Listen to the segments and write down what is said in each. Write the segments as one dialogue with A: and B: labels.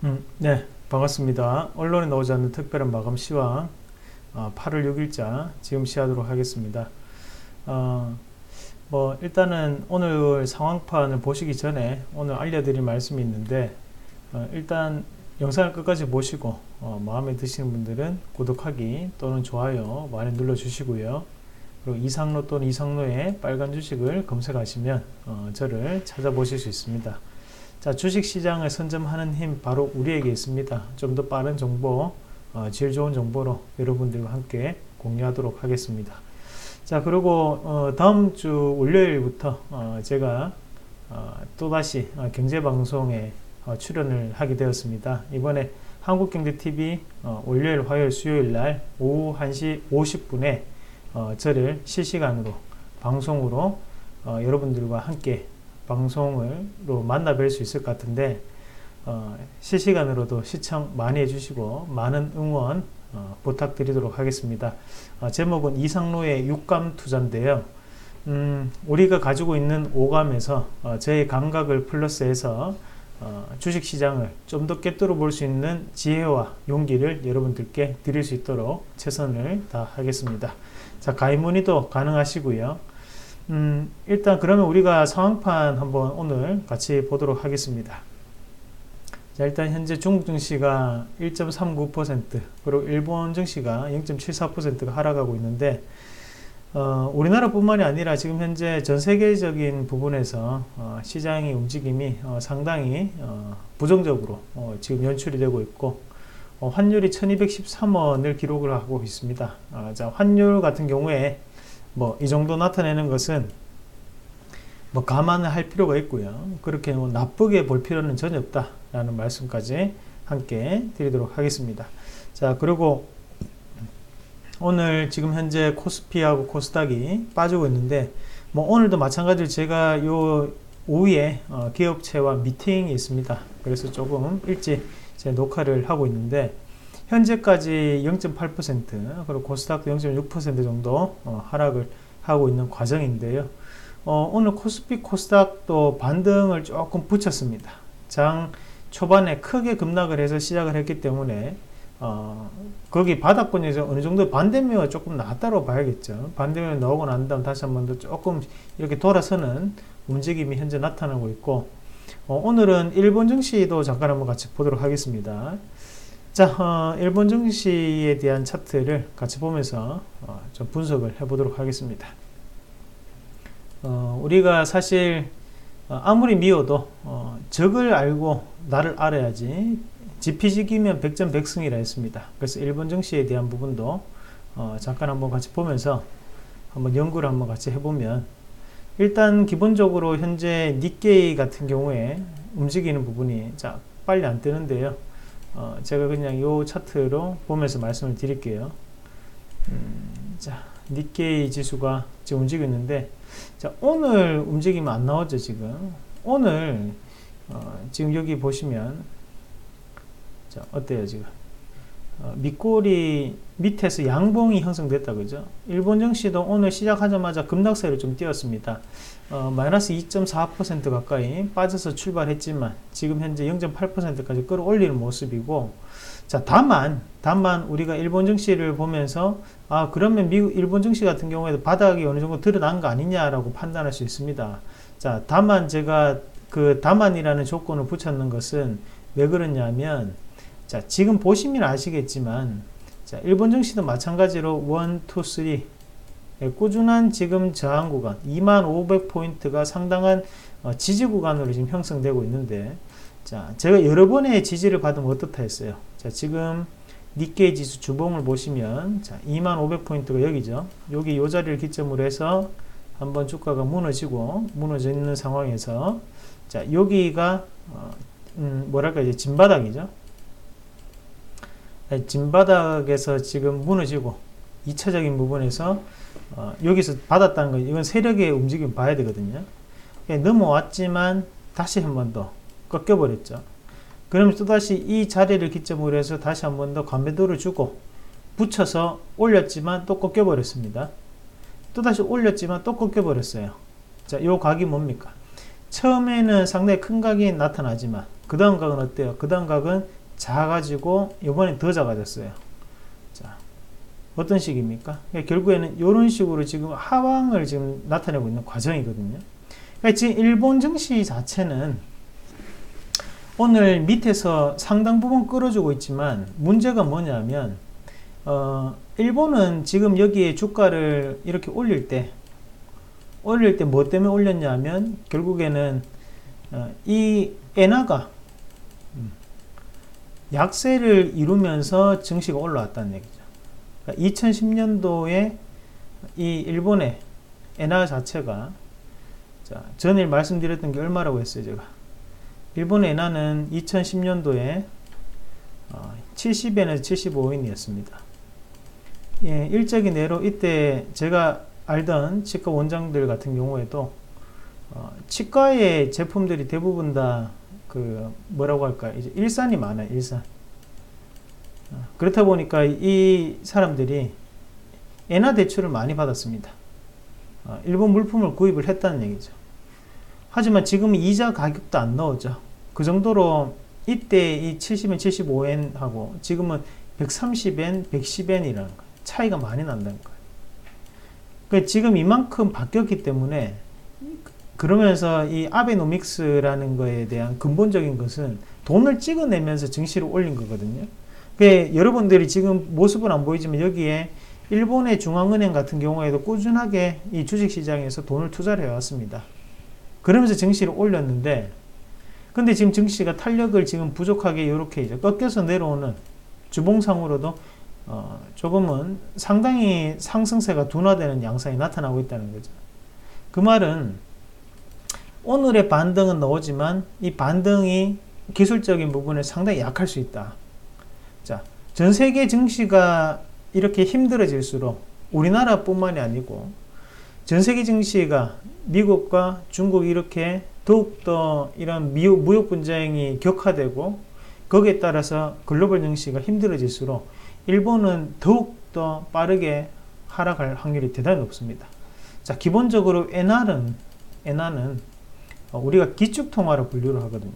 A: 네, 반갑습니다. 언론에 나오지 않는 특별한 마감 시황 8월 6일자 지금 시하도록 하겠습니다. 어, 일단은 오늘 상황판을 보시기 전에 오늘 알려드릴 말씀이 있는데 일단 영상을 끝까지 보시고 마음에 드시는 분들은 구독하기 또는 좋아요 많이 눌러주시고요. 그리고 이상로 또는 이상로의 빨간 주식을 검색하시면 저를 찾아보실 수 있습니다. 자, 주식시장을 선점하는 힘 바로 우리에게 있습니다. 좀 더 빠른 정보, 질 좋은 정보로 여러분들과 함께 공유하도록 하겠습니다. 자, 그리고 다음 주 월요일부터 제가 또다시 경제방송에 출연을 하게 되었습니다. 이번에 한국경제TV 월요일, 화요일, 수요일 날 오후 1시 50분에 저를 실시간으로 방송으로 여러분들과 함께 방송으로 만나 뵐 수 있을 것 같은데 실시간으로도 시청 많이 해주시고 많은 응원 부탁드리도록 하겠습니다. 제목은 이상로의 육감 투자인데요. 우리가 가지고 있는 오감에서 저의 감각을 플러스해서 주식시장을 좀 더 꿰뚫어 볼 수 있는 지혜와 용기를 여러분들께 드릴 수 있도록 최선을 다하겠습니다. 자, 가입 문의도 가능하시고요. 일단 그러면 우리가 상황판 한번 오늘 같이 보도록 하겠습니다. 자, 일단 현재 중국 증시가 1.39% 그리고 일본 증시가 0.74%가 하락하고 있는데 우리나라뿐만이 아니라 지금 현재 전 세계적인 부분에서 시장의 움직임이 상당히 부정적으로 지금 연출이 되고 있고 환율이 1213원을 기록을 하고 있습니다. 자, 환율 같은 경우에 이 정도 나타내는 것은 감안을 할 필요가 있고요. 그렇게 나쁘게 볼 필요는 전혀 없다라는 말씀까지 함께 드리도록 하겠습니다. 자, 그리고 오늘 지금 현재 코스피하고 코스닥이 빠지고 있는데 오늘도 마찬가지로 제가 요 오후에 기업체와 미팅이 있습니다. 그래서 조금 일찍 제 녹화를 하고 있는데 현재까지 0.8% 그리고 코스닥도 0.6% 정도 하락을 하고 있는 과정인데요. 오늘 코스피 코스닥도 반등을 조금 붙였습니다. 장 초반에 크게 급락을 해서 시작을 했기 때문에 거기 바닥권에서 어느 정도 반대매가 조금 나왔다고 봐야겠죠. 반대매가 나오고 난 다음 다시 한 번 더 조금 이렇게 돌아서는 움직임이 현재 나타나고 있고 오늘은 일본 증시도 잠깐 한번 같이 보도록 하겠습니다. 자, 일본 증시에 대한 차트를 같이 보면서 좀 분석을 해보도록 하겠습니다. 우리가 사실 아무리 미워도 적을 알고 나를 알아야지 지피지기면 백전백승이라 했습니다. 그래서 일본 증시에 대한 부분도 잠깐 한번 같이 보면서 한번 연구를 한번 같이 해보면 일단 기본적으로 현재 니케이 같은 경우에 움직이는 부분이 자 빨리 안 뜨는데요. 제가 그냥 이 차트로 보면서 말씀을 드릴게요. 자, 니케이 지수가 지금 움직이고 있는데, 자, 오늘 움직이면 안 나오죠, 지금. 오늘, 지금 여기 보시면, 자, 어때요, 지금? 밑골이 밑에서 양봉이 형성됐다, 그죠? 일본 증시도 오늘 시작하자마자 급락세를 좀 띄었습니다. 마이너스 2.4% 가까이 빠져서 출발했지만 지금 현재 0.8%까지 끌어올리는 모습이고, 자, 다만 우리가 일본 증시를 보면서 그러면 일본 증시 같은 경우에도 바닥이 어느 정도 드러난 거 아니냐라고 판단할 수 있습니다. 자, 다만 제가 그 다만이라는 조건을 붙였는 것은 왜 그러냐면, 자, 지금 보시면 아시겠지만, 자, 일본 증시도 마찬가지로 1, 2, 3 꾸준한 지금 저항 구간 2500포인트가 상당한 지지 구간으로 지금 형성되고 있는데, 자, 제가 여러 번의 지지를 받으면 어떻다 했어요. 자, 지금 니케이 지수 주봉을 보시면, 자, 2500포인트가 여기죠. 여기 요 자리를 기점으로 해서 한번 주가가 무너져 있는 상황에서, 자, 여기가 뭐랄까 이제 진바닥이죠. 진바닥에서 지금 무너지고 2차적인 부분에서 여기서 받았다는 거, 이건 세력의 움직임 봐야 되거든요. 넘어왔지만 다시 한 번 더 꺾여버렸죠. 그러면 또다시 이 자리를 기점으로 해서 다시 한 번 더 관배도를 주고 붙여서 올렸지만 또 꺾여버렸습니다. 또다시 올렸지만 또 꺾여버렸어요. 자, 요 각이 뭡니까? 처음에는 상당히 큰 각이 나타나지만 그 다음 각은 어때요? 그 다음 각은 작아지고 이번엔 더 작아졌어요. 자, 어떤 식입니까? 그러니까 결국에는 이런 식으로 지금 하방을 지금 나타내고 있는 과정이거든요. 그러니까 지금 일본 증시 자체는 오늘 밑에서 상당 부분 끌어주고 있지만 문제가 뭐냐면 일본은 지금 여기에 주가를 이렇게 올릴 때 뭐 때문에 올렸냐면 결국에는 이 엔화가 약세를 이루면서 증시가 올라왔다는 얘기죠. 그러니까 2010년도에 이 일본의 엔화 자체가 자, 전에 말씀드렸던 게 얼마라고 했어요, 제가. 일본 엔화는 2010년도에 70엔에서 75엔이었습니다. 예, 일적이 내로 이때 제가 알던 치과 원장들 같은 경우에도 치과의 제품들이 대부분 다 그 뭐라고 할까요? 이제 일산이 많아요, 일산. 그렇다 보니까 이 사람들이 엔화 대출을 많이 받았습니다. 일본 물품을 구입을 했다는 얘기죠. 하지만 지금 이자 가격도 안 나오죠. 그 정도로 이때 이 70엔, 75엔 하고 지금은 130엔, 110엔이라는 거예요. 차이가 많이 난다는 거예요. 그러니까 지금 이만큼 바뀌었기 때문에 그러면서 이 아베노믹스라는 거에 대한 근본적인 것은 돈을 찍어내면서 증시를 올린 거거든요. 그러니까 여러분들이 지금 모습은 안 보이지만 여기에 일본의 중앙은행 같은 경우에도 꾸준하게 이 주식시장에서 돈을 투자를 해왔습니다. 그러면서 증시를 올렸는데 근데 지금 증시가 탄력을 지금 부족하게 이렇게 이제 꺾여서 내려오는 주봉상으로도 조금은 상당히 상승세가 둔화되는 양상이 나타나고 있다는 거죠. 그 말은 오늘의 반등은 나오지만 이 반등이 기술적인 부분에 상당히 약할 수 있다. 자, 전 세계 증시가 이렇게 힘들어질수록 우리나라뿐만이 아니고 전 세계 증시가 미국과 중국이 이렇게 더욱더 이런 무역 분쟁이 격화되고 거기에 따라서 글로벌 증시가 힘들어질수록 일본은 더욱더 빠르게 하락할 확률이 대단히 높습니다. 자, 기본적으로 엔화는 우리가 기축통화로 분류를 하거든요.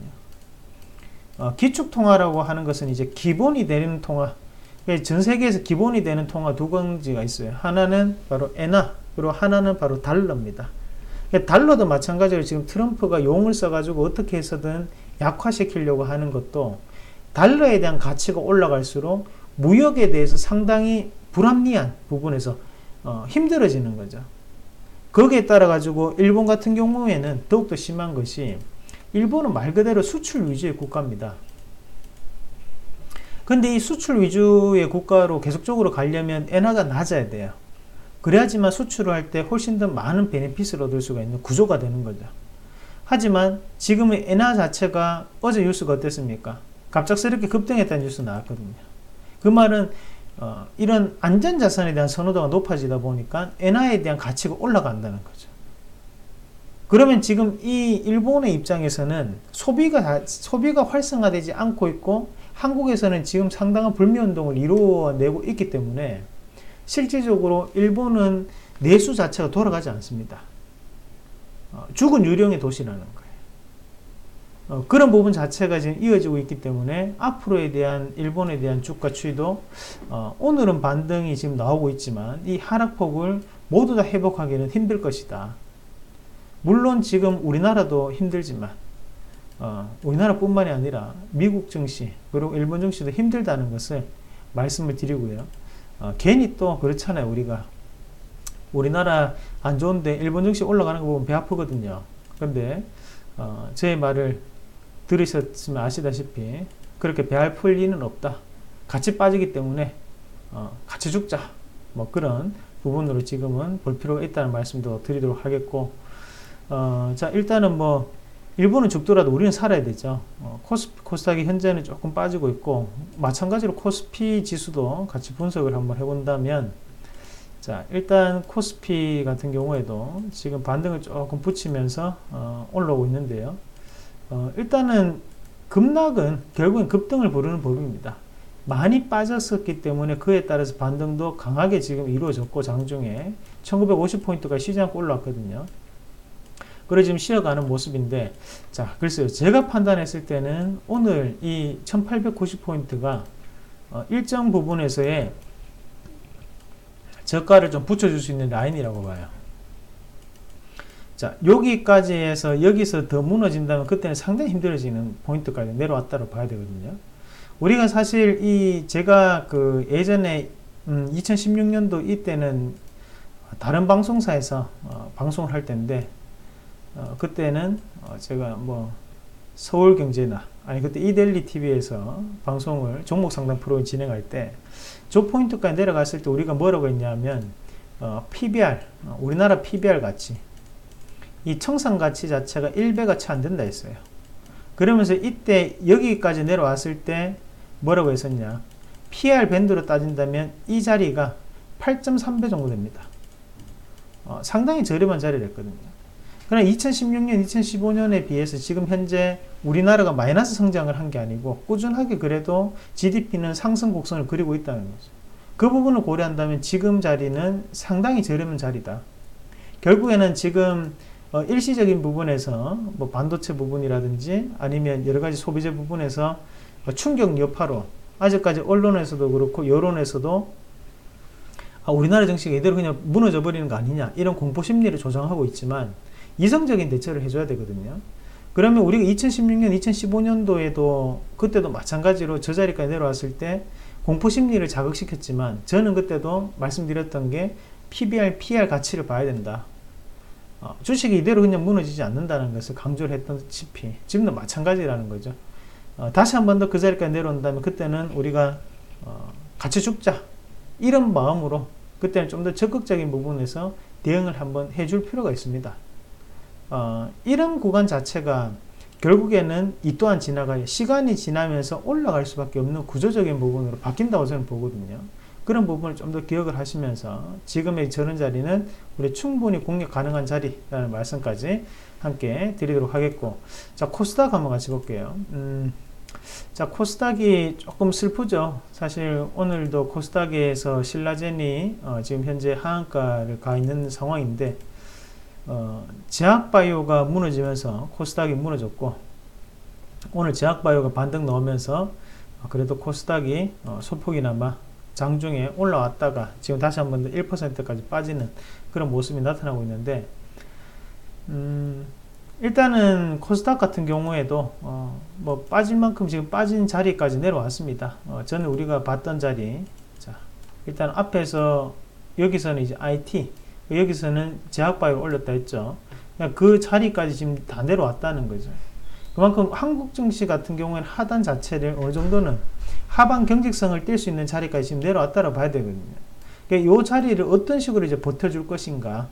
A: 기축통화라고 하는 것은 이제 기본이 되는 통화, 전 세계에서 기본이 되는 통화 두 가지가 있어요. 하나는 바로 엔화, 그리고 하나는 바로 달러입니다. 달러도 마찬가지로 지금 트럼프가 용을 써가지고 어떻게 해서든 약화시키려고 하는 것도 달러에 대한 가치가 올라갈수록 무역에 대해서 상당히 불합리한 부분에서 힘들어지는 거죠. 거기에 따라 가지고 일본 같은 경우에는 더욱더 심한 것이 일본은 말 그대로 수출 위주의 국가입니다. 근데 이 수출 위주의 국가로 계속적으로 가려면 엔화가 낮아야 돼요. 그래야지만 수출을 할 때 훨씬 더 많은 베네핏을 얻을 수가 있는 구조가 되는 거죠. 하지만 지금의 엔화 자체가 어제 뉴스가 어땠습니까? 갑작스럽게 급등했다는 뉴스 나왔거든요. 그 말은 이런 안전자산에 대한 선호도가 높아지다 보니까 엔화에 대한 가치가 올라간다는 거죠. 그러면 지금 이 일본의 입장에서는 소비가 활성화되지 않고 있고 한국에서는 지금 상당한 불매운동을 이루어내고 있기 때문에 실질적으로 일본은 내수 자체가 돌아가지 않습니다. 죽은 유령의 도시라는 거예요. 그런 부분 자체가 지금 이어지고 있기 때문에 앞으로에 대한 일본에 대한 주가 추이도 오늘은 반등이 지금 나오고 있지만 이 하락폭을 모두 다 회복하기는 힘들 것이다. 물론 지금 우리나라도 힘들지만 우리나라뿐만이 아니라 미국 증시 그리고 일본 증시도 힘들다는 것을 말씀을 드리고요. 괜히 또 그렇잖아요. 우리나라 안 좋은데 일본 증시 올라가는 거 보면 배 아프거든요. 그런데 제 말을 들으셨으면 아시다시피 그렇게 배 아플 리는 없다. 같이 빠지기 때문에 같이 죽자. 뭐 그런 부분으로 지금은 볼 필요가 있다는 말씀도 드리도록 하겠고, 자, 일단은 뭐 일본은 죽더라도 우리는 살아야 되죠. 코스닥이 현재는 조금 빠지고 있고, 마찬가지로 코스피 지수도 같이 분석을 한번 해본다면, 자, 일단 코스피 같은 경우에도 지금 반등을 조금 붙이면서 올라오고 있는데요. 일단은 급락은 결국엔 급등을 부르는 법입니다. 많이 빠졌었기 때문에 그에 따라서 반등도 강하게 지금 이루어졌고, 장중에 1950포인트가 시장 올라왔거든요. 그래 지금 쉬어가는 모습인데, 자, 글쎄요. 제가 판단했을 때는 오늘 이 1890포인트가 일정 부분에서의 저가를 좀 붙여줄 수 있는 라인이라고 봐요. 자, 여기까지 해서 여기서 더 무너진다면 그때는 상당히 힘들어지는 포인트까지 내려왔다고 봐야 되거든요. 우리가 사실 제가 그 예전에 2016년도 이때는 다른 방송사에서 방송을 할 때인데, 그때는 제가 뭐 서울경제나 아니 그때 이데일리 TV에서 방송을 종목 상담 프로 진행할 때 저 포인트까지 내려갔을 때 우리가 뭐라고 했냐면 PBR, 우리나라 PBR 가치, 이 청산 가치 자체가 1배가 채 안 된다 했어요. 그러면서 이때 여기까지 내려왔을 때 뭐라고 했었냐, PR 밴드로 따진다면 이 자리가 8.3배 정도 됩니다. 상당히 저렴한 자리를 했거든요. 그러나 2016년, 2015년에 비해서 지금 현재 우리나라가 마이너스 성장을 한 게 아니고 꾸준하게 그래도 GDP는 상승 곡선을 그리고 있다는 거죠. 그 부분을 고려한다면 지금 자리는 상당히 저렴한 자리다. 결국에는 지금 일시적인 부분에서 뭐 반도체 부분이라든지 아니면 여러 가지 소비재 부분에서 충격 여파로 아직까지 언론에서도 그렇고 여론에서도 우리나라 정치가 이대로 그냥 무너져 버리는 거 아니냐, 이런 공포 심리를 조장하고 있지만 이성적인 대처를 해줘야 되거든요. 그러면 우리가 2016년, 2015년도에도 그때도 마찬가지로 저 자리까지 내려왔을 때 공포 심리를 자극시켰지만 저는 그때도 말씀드렸던 게 PBR, PR 가치를 봐야 된다. 주식이 이대로 그냥 무너지지 않는다는 것을 강조를 했던시피 지금도 마찬가지라는 거죠. 다시 한 번 더 그 자리까지 내려온다면 그때는 우리가 같이 죽자, 이런 마음으로 그때는 좀 더 적극적인 부분에서 대응을 한번 해줄 필요가 있습니다. 이런 구간 자체가 결국에는 이 또한 지나가요. 시간이 지나면서 올라갈 수밖에 없는 구조적인 부분으로 바뀐다고 저는 보거든요. 그런 부분을 좀 더 기억을 하시면서 지금의 저런 자리는 우리 충분히 공략 가능한 자리라는 말씀까지 함께 드리도록 하겠고, 자, 코스닥 한번 같이 볼게요. 자, 코스닥이 조금 슬프죠. 사실 오늘도 코스닥에서 신라젠이 지금 현재 하한가를 가 있는 상황인데, 제약바이오가 무너지면서 코스닥이 무너졌고, 오늘 제약바이오가 반등 나오면서 그래도 코스닥이 소폭이나마 장중에 올라왔다가 지금 다시 한번 더 1%까지 빠지는 그런 모습이 나타나고 있는데, 일단은 코스닥 같은 경우에도 뭐 빠질 만큼 지금 빠진 자리까지 내려왔습니다. 저는 우리가 봤던 자리, 자, 일단 앞에서 여기서는 이제 IT, 여기서는 제약바이오 올렸다 했죠. 그 자리까지 지금 다 내려왔다는 거죠. 그만큼 한국 증시 같은 경우에는 하단 자체를 어느 정도는 하방 경직성을 뛸 수 있는 자리까지 지금 내려왔다고 봐야 되거든요. 그러니까 이 자리를 어떤 식으로 이제 버텨줄 것인가,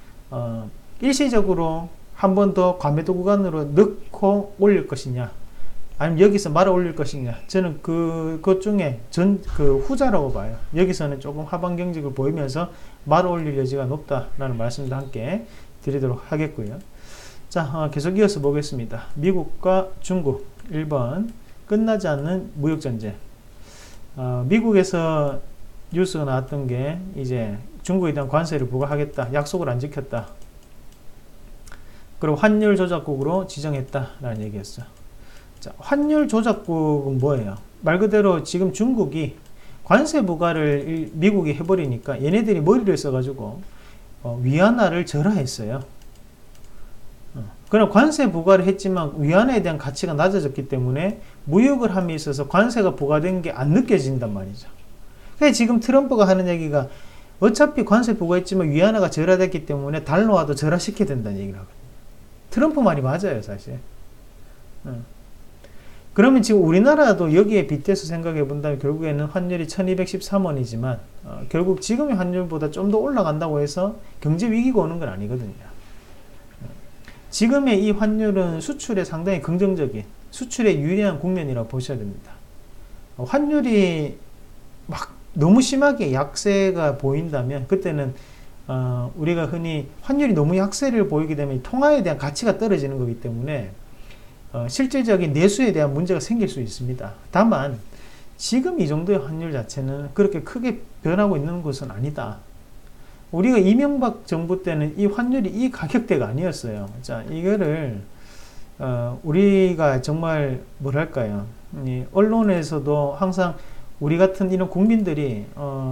A: 일시적으로 한 번 더 과매도 구간으로 넣고 올릴 것이냐, 아니면 여기서 말아 올릴 것이냐, 저는 그것 중에 그 후자라고 봐요. 여기서는 조금 하방 경직을 보이면서 말아 올릴 여지가 높다라는 말씀도 함께 드리도록 하겠고요. 자, 계속 이어서 보겠습니다. 미국과 중국, 1번 끝나지 않는 무역전쟁. 미국에서 뉴스가 나왔던 게 이제 중국에 대한 관세를 부과하겠다, 약속을 안 지켰다, 그리고 환율 조작국으로 지정했다라는 얘기였어요. 자, 환율 조작국은 뭐예요? 말 그대로 지금 중국이 관세 부과를 미국이 해버리니까 얘네들이 머리를 써가지고 위안화를 절하했어요. 그럼 관세 부과를 했지만 위안화에 대한 가치가 낮아졌기 때문에 무역을 함에 있어서 관세가 부과된 게 안 느껴진단 말이죠. 그래서 지금 트럼프가 하는 얘기가 어차피 관세 부과했지만 위안화가 절하됐기 때문에 달러화도 절하시켜야 된다는 얘기를 하거든요. 트럼프 말이 맞아요, 사실. 그러면 지금 우리나라도 여기에 빗대서 생각해 본다면 결국에는 환율이 1213원이지만 결국 지금의 환율보다 좀 더 올라간다고 해서 경제 위기가 오는 건 아니거든요. 지금의 이 환율은 수출에 상당히 긍정적인, 수출에 유리한 국면이라고 보셔야 됩니다. 환율이 막 너무 심하게 약세가 보인다면 그때는 우리가 흔히 환율이 너무 약세를 보이게 되면 통화에 대한 가치가 떨어지는 거기 때문에 실질적인 내수에 대한 문제가 생길 수 있습니다. 다만 지금 이 정도의 환율 자체는 그렇게 크게 변하고 있는 것은 아니다. 우리가 이명박 정부 때는 이 환율이 이 가격대가 아니었어요. 자, 이거를 우리가 정말 뭐랄까요? 이 언론에서도 항상 우리 같은 이런 국민들이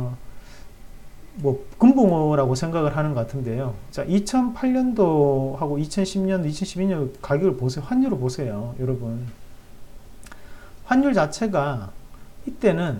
A: 뭐 금붕어라고 생각을 하는 것 같은데요. 자, 2008년도하고 2010년도, 2012년 가격을 보세요. 환율을 보세요, 여러분. 환율 자체가 이때는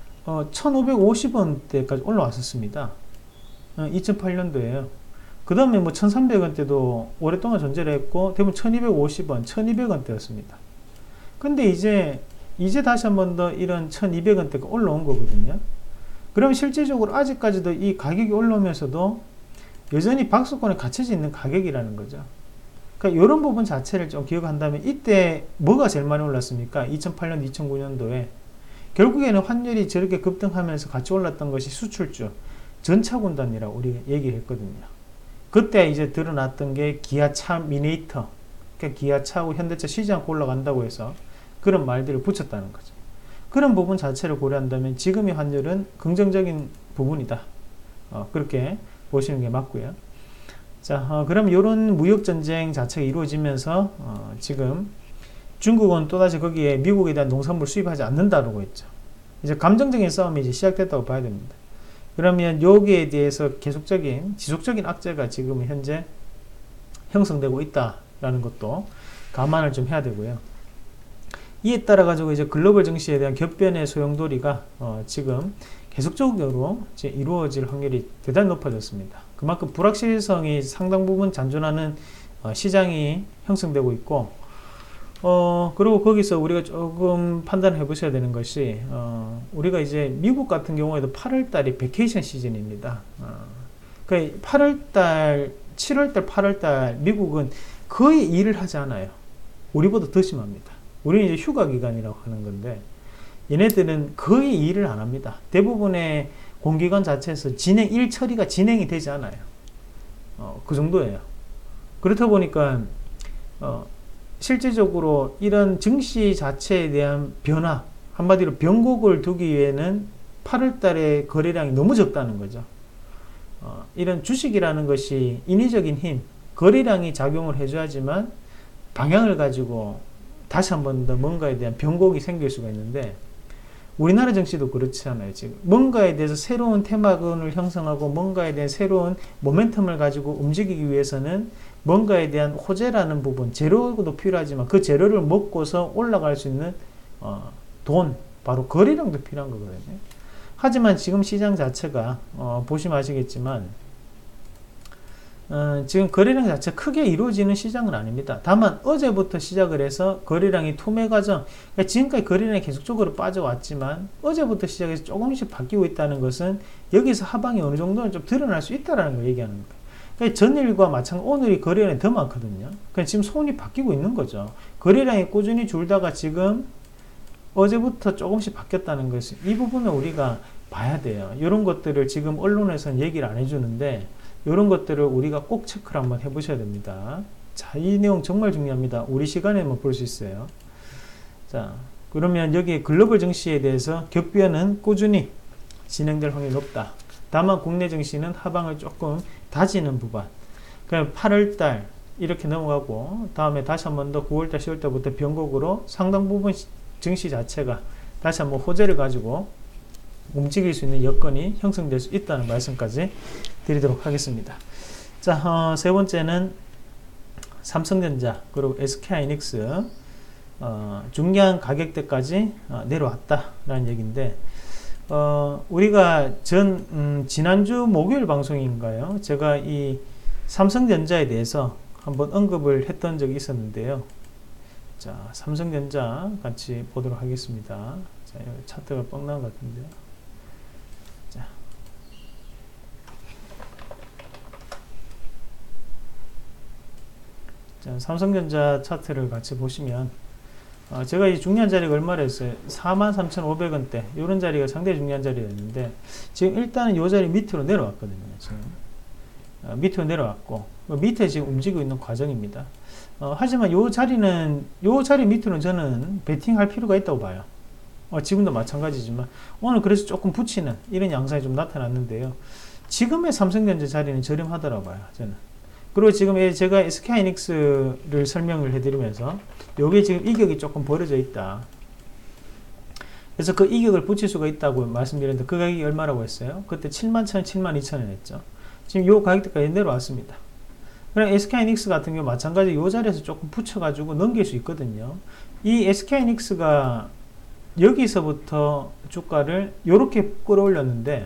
A: 1,550원대까지 올라왔었습니다. 2008년도에요. 그 다음에 뭐 1,300원대도 오랫동안 존재를 했고, 대부분 1,250원, 1,200원대였습니다. 근데 이제 다시 한 번 더 이런 1,200원대가 올라온 거거든요. 그럼 실질적으로 아직까지도 이 가격이 올라오면서도 여전히 박스권에 갇혀져 있는 가격이라는 거죠. 그러니까 이런 부분 자체를 좀 기억한다면, 이때 뭐가 제일 많이 올랐습니까? 2008년, 2009년도에 결국에는 환율이 저렇게 급등하면서 같이 올랐던 것이 수출주, 전차군단이라고 우리가 얘기를 했거든요. 그때 이제 드러났던 게 기아차 미네이터, 그러니까 기아차하고 현대차 쉬지 않고 올라간다고 해서 그런 말들을 붙였다는 거죠. 그런 부분 자체를 고려한다면 지금의 환율은 긍정적인 부분이다. 그렇게 보시는 게 맞고요. 자, 그럼 이런 무역전쟁 자체가 이루어지면서 지금 중국은 또다시 거기에 미국에 대한 농산물 수입하지 않는다고 했죠. 이제 감정적인 싸움이 이제 시작됐다고 봐야 됩니다. 그러면 여기에 대해서 계속적인, 지속적인 악재가 지금 현재 형성되고 있다라는 것도 감안을 좀 해야 되고요. 이에 따라 가지고 이제 글로벌 증시에 대한 격변의 소용돌이가 지금 계속적으로 이제 이루어질 확률이 대단히 높아졌습니다. 그만큼 불확실성이 상당 부분 잔존하는 시장이 형성되고 있고, 그리고 거기서 우리가 조금 판단해 보셔야 되는 것이, 우리가 이제 미국 같은 경우에도 8월달이 베케이션 시즌입니다. 그 8월달, 7월달, 8월달 미국은 거의 일을 하지 않아요. 우리보다 더 심합니다. 우리는 이제 휴가 기간이라고 하는 건데, 얘네들은 거의 일을 안 합니다. 대부분의 공기관 자체에서 일 처리가 진행이 되지 않아요. 그 정도예요. 그렇다 보니까 실질적으로 이런 증시 자체에 대한 변화, 한마디로 변곡을 두기 위해는 8월 달에 거래량이 너무 적다는 거죠. 이런 주식이라는 것이 인위적인 힘, 거래량이 작용을 해줘야지만 방향을 가지고 다시 한 번 더 뭔가에 대한 변곡이 생길 수가 있는데, 우리나라 증시도 그렇지 않아요. 지금 뭔가에 대해서 새로운 테마군을 형성하고 뭔가에 대한 새로운 모멘텀을 가지고 움직이기 위해서는 뭔가에 대한 호재라는 부분, 재료도 필요하지만 그 재료를 먹고서 올라갈 수 있는 돈, 바로 거래량도 필요한 거거든요. 하지만 지금 시장 자체가 보시면 아시겠지만 지금 거래량 자체가 크게 이루어지는 시장은 아닙니다. 다만 어제부터 시작을 해서 거래량이 투매 과정, 그러니까 지금까지 거래량이 계속적으로 빠져왔지만 어제부터 시작해서 조금씩 바뀌고 있다는 것은 여기서 하방이 어느 정도는 좀 드러날 수 있다는 걸 얘기하는 거예요. 그러니까 전일과 마찬가지로 오늘이 거래량이 더 많거든요. 그러니까 지금 손이 바뀌고 있는 거죠. 거래량이 꾸준히 줄다가 지금 어제부터 조금씩 바뀌었다는 것이, 이 부분을 우리가 봐야 돼요. 이런 것들을 지금 언론에서는 얘기를 안 해주는데, 이런 것들을 우리가 꼭 체크를 한번 해보셔야 됩니다. 자, 이 내용 정말 중요합니다. 우리 시간에만 볼 수 있어요. 자, 그러면 여기 글로벌 증시에 대해서 격변은 꾸준히 진행될 확률이 높다. 다만 국내 증시는 하방을 조금 다지는 부분. 그냥 8월달 이렇게 넘어가고, 다음에 다시 한 번 더 9월달, 10월달부터 변곡으로 상당 부분 증시 자체가 다시 한번 호재를 가지고 움직일 수 있는 여건이 형성될 수 있다는 말씀까지 드리도록 하겠습니다. 자, 세 번째는 삼성전자 그리고 SK하이닉스 중요한 가격대까지 내려왔다라는 얘기인데, 우리가 지난주 목요일 방송인가요? 제가 이 삼성전자에 대해서 한번 언급을 했던 적이 있었는데요. 자, 삼성전자 같이 보도록 하겠습니다. 자, 차트가 뻥 나온 것 같은데요. 자, 삼성전자 차트를 같이 보시면 제가 이 중요한 자리가 얼마를 했어요? 43,500원대 이런 자리가 상당히 중요한 자리였는데, 지금 일단은 이 자리 밑으로 내려왔거든요. 지금 밑으로 내려왔고 밑에 지금 움직이고 있는 과정입니다. 하지만 이 자리 밑으로는 저는 베팅할 필요가 있다고 봐요. 지금도 마찬가지지만 오늘 그래서 조금 붙이는 이런 양상이 좀 나타났는데요. 지금의 삼성전자 자리는 저렴하더라 봐요, 저는. 그리고 지금 제가 SK하이닉스를 설명을 해드리면서 요게 지금 이격이 조금 벌어져 있다. 그래서 그 이격을 붙일 수가 있다고 말씀드렸는데 그 가격이 얼마라고 했어요? 그때 71,000원, 72,000원 했죠. 지금 요 가격대까지 내려왔습니다. 그럼 SK하이닉스 같은 경우 마찬가지 요 자리에서 조금 붙여가지고 넘길 수 있거든요. 이 SK하이닉스가 여기서부터 주가를 요렇게 끌어올렸는데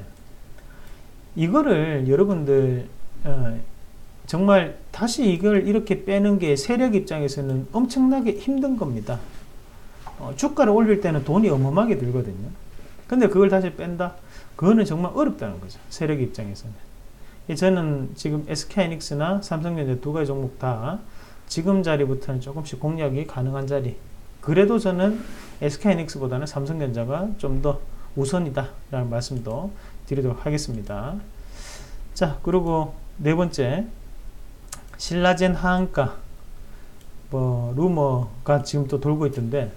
A: 이거를 여러분들 정말 다시 이걸 이렇게 빼는 게 세력 입장에서는 엄청나게 힘든 겁니다. 주가를 올릴 때는 돈이 어마어마하게 들거든요. 근데 그걸 다시 뺀다? 그거는 정말 어렵다는 거죠. 세력 입장에서는. 저는 지금 SK하이닉스나 삼성전자 두 가지 종목 다 지금 자리부터는 조금씩 공략이 가능한 자리. 그래도 저는 SK하이닉스보다는 삼성전자가 좀 더 우선이다 라는 말씀도 드리도록 하겠습니다. 자, 그리고 네 번째, 신라젠 하한가 루머가 지금 또 돌고 있던데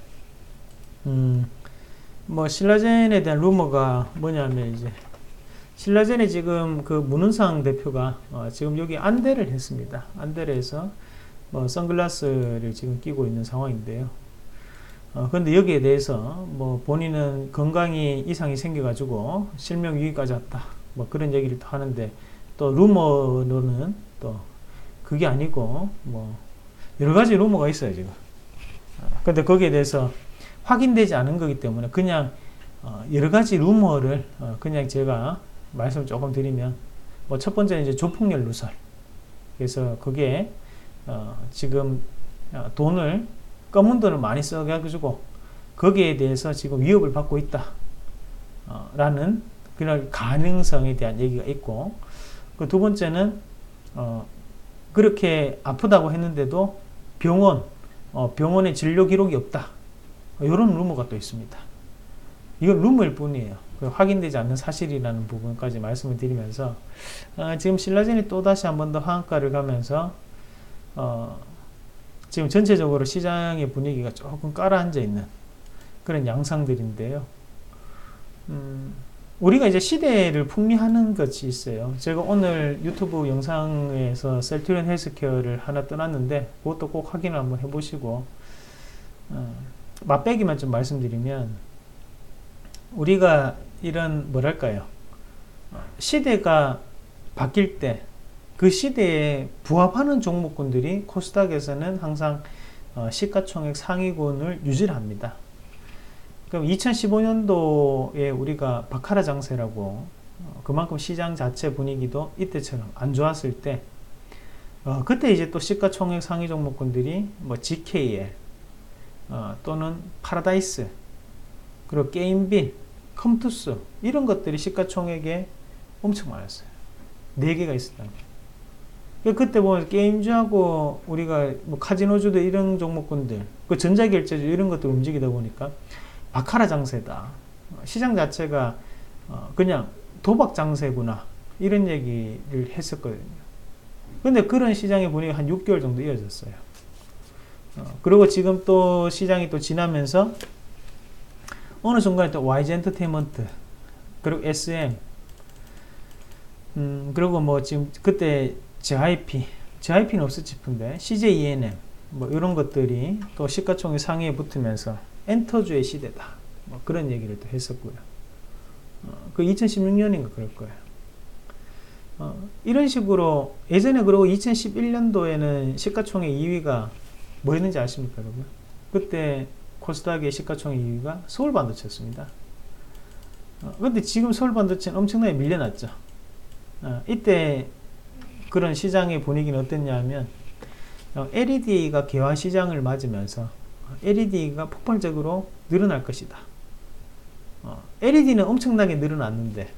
A: 신라젠에 대한 루머가 뭐냐면 이제 신라젠에 지금 그 문은상 대표가 지금 여기 안대를 했습니다. 안대를 해서 선글라스를 지금 끼고 있는 상황인데요. 근데 여기에 대해서 본인은 건강이 이상이 생겨가지고 실명 위기까지 왔다. 그런 얘기를 또 하는데 또 루머로는 또 그게 아니고 여러 가지 루머가 있어요 지금. 근데 거기에 대해서 확인되지 않은 거기 때문에 그냥 여러 가지 루머를 그냥 제가 말씀을 조금 드리면 첫 번째는 이제 조폭렬 누설. 그래서 그게 지금 검은 돈을 많이 써가지고 거기에 대해서 지금 위협을 받고 있다 라는 그런 가능성에 대한 얘기가 있고, 그 두 번째는 그렇게 아프다고 했는데도 병원에 진료 기록이 없다, 이런 루머가 또 있습니다. 이건 루머일 뿐이에요. 확인되지 않는 사실이라는 부분까지 말씀을 드리면서 지금 신라젠이 또다시 한 번 더 하한가를 가면서 지금 전체적으로 시장의 분위기가 조금 깔아앉아 있는 그런 양상들인데요. 우리가 이제 시대를 풍미하는 것이 있어요. 제가 오늘 유튜브 영상에서 셀트리온 헬스케어를 하나 떠났는데 그것도 꼭 확인을 한번 해보시고 맛배기만 좀 말씀드리면, 우리가 이런 시대가 바뀔 때 그 시대에 부합하는 종목군들이 코스닥에서는 항상 시가총액 상위군을 유지를 합니다. 그럼 2015년도에 우리가 바카라 장세라고 그만큼 시장 자체 분위기도 이때처럼 안 좋았을 때 그때 이제 또 시가총액 상위 종목군들이 GKL 또는 파라다이스, 그리고 게임빈, 컴투스, 이런 것들이 시가총액에 엄청 많았어요. 4개가 있었다는 거예요. 그때 보면 게임주하고 우리가 카지노주도 이런 종목군들, 전자결제주 이런 것들 움직이다 보니까 바카라 장세다, 시장 자체가 그냥 도박 장세구나, 이런 얘기를 했었거든요. 근데 그런 시장의 분위기가 한 6개월 정도 이어졌어요. 그리고 지금 또 시장이 또 지나면서 어느 순간에 또 YG 엔터테인먼트, 그리고 SM, 그리고 지금 그때 JYP는 없었지 싶은데 CJ ENM 이런 것들이 또 시가총액 상위에 붙으면서 엔터주의 시대다, 그런 얘기를 또 했었고요. 그 2016년인가 그럴 거예요. 이런 식으로 예전에, 그리고 2011년도에는 시가총액 2위가 뭐였는지 아십니까 여러분? 그때 코스닥의 시가총액 2위가 서울반도체였습니다. 근데 지금 서울반도체는 엄청나게 밀려났죠. 이때 그런 시장의 분위기는 어땠냐면 LED가 개화 시장을 맞으면서 LED가 폭발적으로 늘어날 것이다. LED는 엄청나게 늘어났는데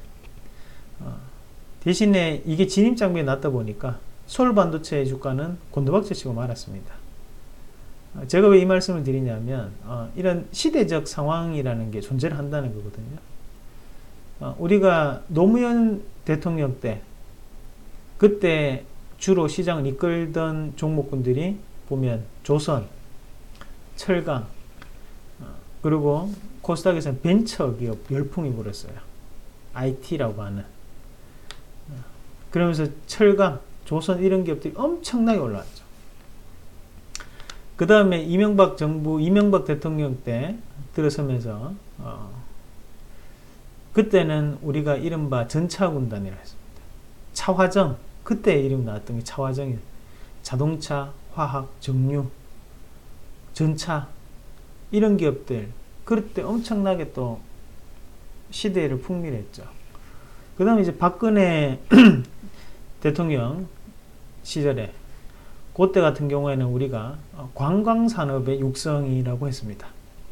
A: 대신에 이게 진입장벽이 낮다 보니까 서울반도체의 주가는 곤두박질 치고 말았습니다. 제가 왜 이 말씀을 드리냐면 이런 시대적 상황이라는 게 존재를 한다는 거거든요. 우리가 노무현 대통령 때 그때 주로 시장을 이끌던 종목군들이 보면 조선, 철강, 그리고 코스닥에서는 벤처기업 열풍이 불었어요. IT라고 하는. 그러면서 철강, 조선 이런 기업들이 엄청나게 올라왔죠. 그 다음에 이명박 정부, 이명박 대통령 때 들어서면서 그때는 우리가 이른바 전차군단이라 했습니다. 차화정, 그때 이름 나왔던 게 차화정이에요. 자동차, 화학, 정유, 전차 이런 기업들 그때 엄청나게 또 시대를 풍미했죠. 그 다음에 이제 박근혜 대통령 시절에 그때 같은 경우에는 우리가 관광산업의 육성이라고 했습니다.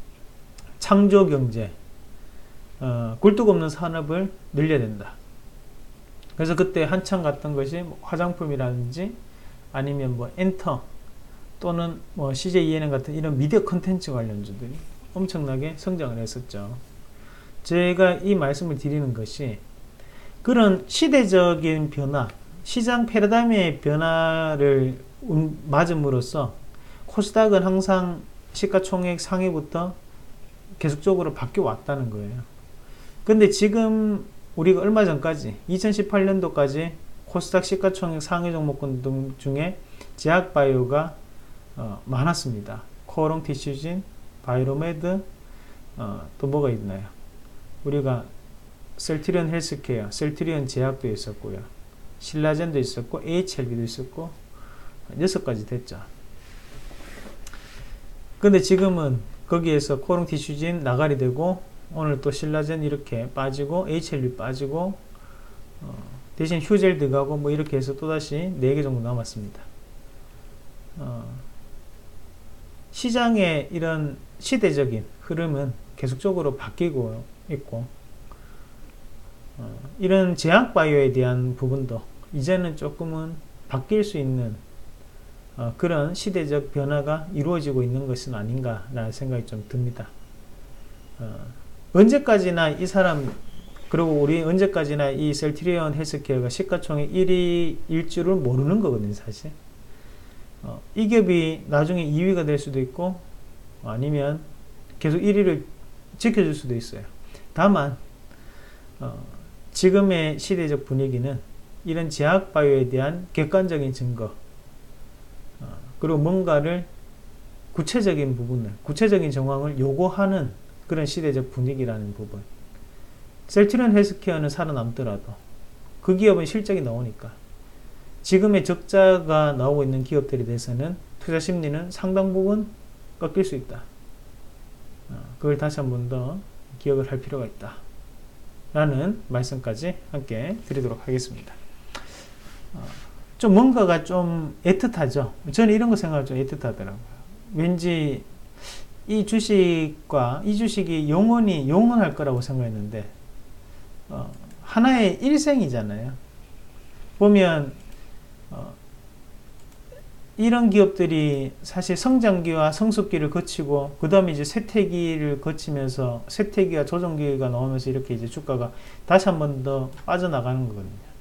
A: 창조경제, 굴뚝 없는 산업을 늘려야 된다. 그래서 그때 한창 갔던 것이 뭐 화장품이라든지 아니면 뭐 엔터 또는 뭐 CJ ENM 같은 이런 미디어 컨텐츠 관련주들이 엄청나게 성장을 했었죠. 제가 이 말씀을 드리는 것이 그런 시대적인 변화, 시장 패러다임의 변화를 맞음으로써 코스닥은 항상 시가총액 상위부터 계속적으로 바뀌어 왔다는 거예요. 근데 지금 우리가 얼마 전까지 2018년도까지 코스닥 시가총액 상위 종목군 등 중에 제약바이오가 많았습니다. 코오롱 티슈진, 바이로메드, 또 뭐가 있나요? 우리가 셀트리온 헬스케어, 셀트리온 제약도 있었고요. 신라젠도 있었고, AHLB도 있었고, 6가지 됐죠. 근데 지금은 거기에서 코오롱 티슈진 나가리 되고, 오늘 또 신라젠 이렇게 빠지고, HLB 빠지고, 대신 휴젤 들어가고, 뭐 이렇게 해서 또다시 4개 정도 남았습니다. 시장의 이런 시대적인 흐름은 계속적으로 바뀌고 있고, 이런 제약바이오에 대한 부분도 이제는 조금은 바뀔 수 있는 그런 시대적 변화가 이루어지고 있는 것은 아닌가라는 생각이 좀 듭니다. 언제까지나 이 사람, 그리고 우리 언제까지나 이 셀트리온 헬스케어가 시가총액 1위일 줄을 모르는 거거든요, 사실. 이 기업이 나중에 2위가 될 수도 있고, 아니면 계속 1위를 지켜줄 수도 있어요. 다만, 지금의 시대적 분위기는 이런 제약바이오에 대한 객관적인 증거, 그리고 뭔가를 구체적인 부분을, 구체적인 정황을 요구하는 그런 시대적 분위기라는 부분. 셀트리온 헬스케어는 살아남더라도 그 기업은 실적이 나오니까 지금의 적자가 나오고 있는 기업들에 대해서는 투자 심리는 상당 부분 꺾일 수 있다. 그걸 다시 한 번 더 기억을 할 필요가 있다. 라는 말씀까지 함께 드리도록 하겠습니다. 좀 뭔가가 좀 애틋하죠. 저는 이런 거 생각하면 좀 애틋하더라고요. 왠지 이 주식이 영원히 영원할 거라고 생각했는데, 하나의 일생이잖아요. 보면, 이런 기업들이 사실 성장기와 성숙기를 거치고, 그 다음에 이제 쇠퇴기를 거치면서, 쇠퇴기와 조정기가 나오면서 이렇게 이제 주가가 다시 한 번 더 빠져나가는 거거든요.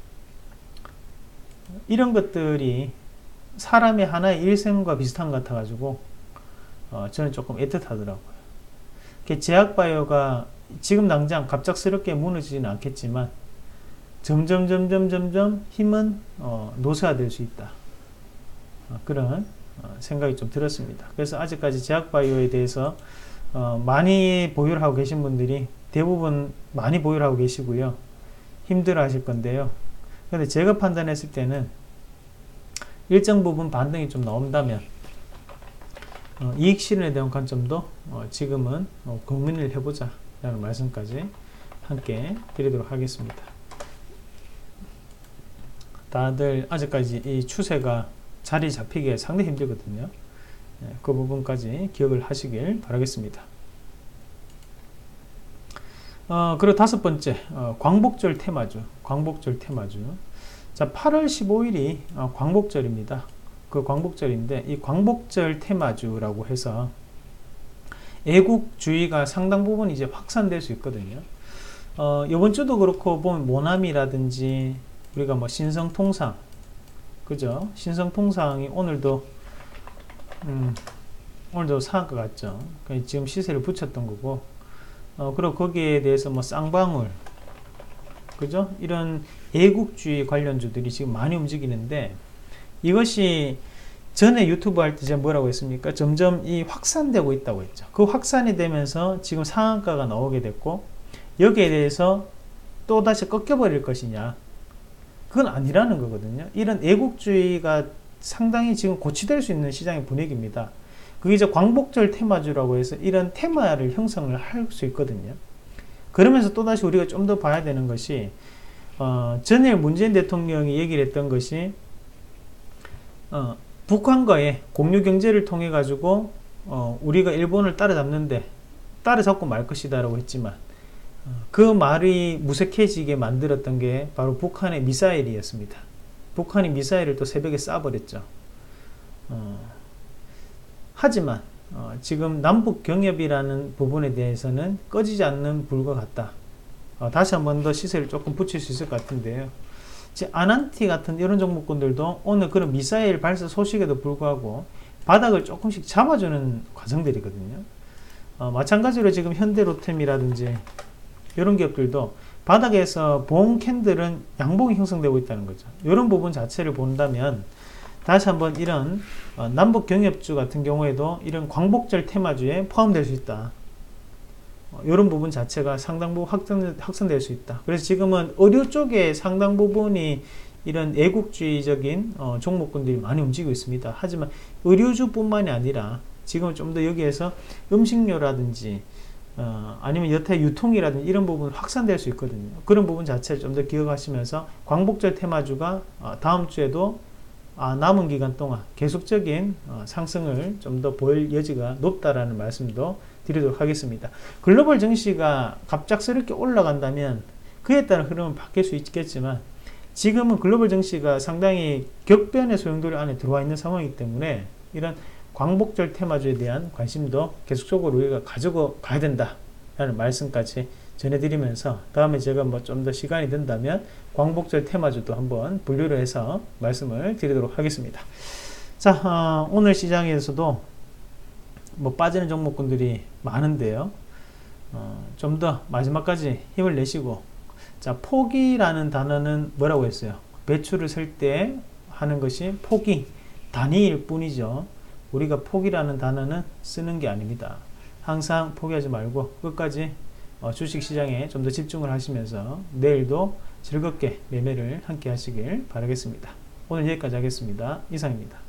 A: 이런 것들이 사람의 하나의 일생과 비슷한 것 같아가지고, 저는 조금 애틋하더라고요. 제약바이오가 지금 당장 갑작스럽게 무너지지는 않겠지만, 점점 힘은 노쇠화될 수 있다. 그런 생각이 좀 들었습니다. 그래서 아직까지 제약바이오에 대해서 많이 보유를 하고 계신 분들이 대부분 많이 보유를 하고 계시고요. 힘들어 하실 건데요. 근데 제가 판단했을 때는 일정 부분 반등이 좀 나온다면 이익 실현에 대한 관점도 지금은 고민을 해보자 라는 말씀까지 함께 드리도록 하겠습니다. 다들 아직까지 이 추세가 자리 잡히기가 상당히 힘들거든요. 그 부분까지 기억을 하시길 바라겠습니다. 그리고 5번째, 광복절 테마주. 자, 8월 15일이 광복절입니다. 그 광복절인데, 이 광복절 테마주라고 해서 애국주의가 상당 부분 이제 확산될 수 있거든요. 이번 주도 그렇고 보면 모나미라든지 우리가 뭐 신성통상, 그죠? 신성통상이 오늘도 상한가 같죠. 지금 시세를 붙였던 거고, 그리고 거기에 대해서 뭐 쌍방울, 그죠? 이런 애국주의 관련주들이 지금 많이 움직이는데, 이것이 전에 유튜브 할 때 제가 뭐라고 했습니까? 점점 이 확산되고 있다고 했죠. 그 확산이 되면서 지금 상한가가 나오게 됐고, 여기에 대해서 또다시 꺾여버릴 것이냐? 그건 아니라는 거거든요. 이런 애국주의가 상당히 지금 고치될 수 있는 시장의 분위기입니다. 그게 이제 광복절 테마주라고 해서 이런 테마를 형성을 할 수 있거든요. 그러면서 또다시 우리가 좀 더 봐야 되는 것이, 전에 문재인 대통령이 얘기를 했던 것이, 북한과의 공유 경제를 통해 가지고 우리가 일본을 따라잡는데 따라잡고 말 것이다 라고 했지만, 그 말이 무색해지게 만들었던 게 바로 북한의 미사일이었습니다. 북한이 미사일을 또 새벽에 쏴버렸죠. 하지만 지금 남북 경협이라는 부분에 대해서는 꺼지지 않는 불과 같다. 다시 한 번 더 시세를 조금 붙일 수 있을 것 같은데요. 아난티 같은 이런 종목군들도 오늘 그런 미사일 발사 소식에도 불구하고 바닥을 조금씩 잡아주는 과정들이거든요. 마찬가지로 지금 현대로템이라든지 이런 기업들도 바닥에서 봉 캔들은 양봉이 형성되고 있다는 거죠. 이런 부분 자체를 본다면 다시 한번 이런 남북 경협주 같은 경우에도 이런 광복절 테마주에 포함될 수 있다. 이런 부분 자체가 상당 부분 확산될 수 있다. 그래서 지금은 의료 쪽에 상당 부분이 이런 애국주의적인 종목군들이 많이 움직이고 있습니다. 하지만 의료주뿐만이 아니라 지금 좀 더 여기에서 음식료라든지 아니면 여타 유통이라든지 이런 부분 확산될 수 있거든요. 그런 부분 자체를 좀 더 기억하시면서 광복절 테마주가 다음 주에도 남은 기간 동안 계속적인 상승을 좀 더 보일 여지가 높다라는 말씀도 드리도록 하겠습니다. 글로벌 증시가 갑작스럽게 올라간다면 그에 따른 흐름은 바뀔 수 있겠지만, 지금은 글로벌 증시가 상당히 격변의 소용돌이 안에 들어와 있는 상황이기 때문에 이런 광복절 테마주에 대한 관심도 계속적으로 우리가 가지고 가야 된다라는 말씀까지 전해드리면서, 다음에 제가 뭐 좀 더 시간이 된다면 광복절 테마주도 한번 분류를 해서 말씀을 드리도록 하겠습니다. 자, 오늘 시장에서도 뭐 빠지는 종목군들이 많은데요. 좀 더 마지막까지 힘을 내시고, 자, 포기라는 단어는 뭐라고 했어요? 매출을 셀 때 하는 것이 포기, 단위일 뿐이죠. 우리가 포기라는 단어는 쓰는 게 아닙니다. 항상 포기하지 말고 끝까지 주식시장에 좀 더 집중을 하시면서 내일도 즐겁게 매매를 함께 하시길 바라겠습니다. 오늘 여기까지 하겠습니다. 이상입니다.